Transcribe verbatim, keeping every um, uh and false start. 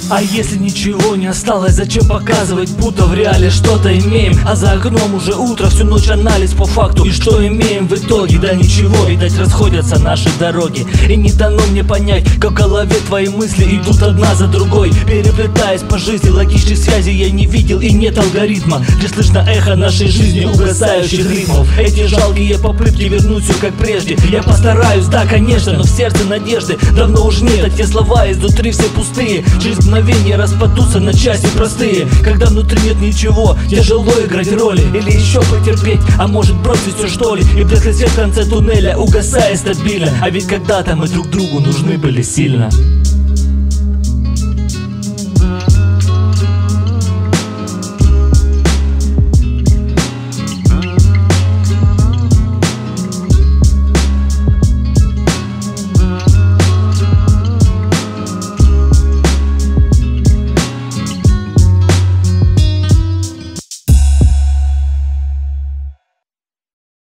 А если ничего не осталось, зачем показывать, будто в реале что-то имеем? А за окном уже утро, всю ночь анализ по факту. И что имеем в итоге? Да ничего, видать расходятся наши дороги. И не дано мне понять, как в голове твои мысли идут одна за другой, переплетаясь по жизни, логичных связей я не видел и нет алгоритма. Лишь слышно эхо нашей жизни угасающих ритмов. Эти жалкие попытки вернуть все как прежде. Я постараюсь, да, конечно, но в сердце надежды давно уж нет. А те слова изнутри все пустые, через мгновение распадутся на части простые. Когда внутри нет ничего, тяжело играть роли. Или еще потерпеть, а может бросить все что ли. И блеклый свет в конце туннеля угасает стабильно. А ведь когда-то мы друг другу нужны были сильно.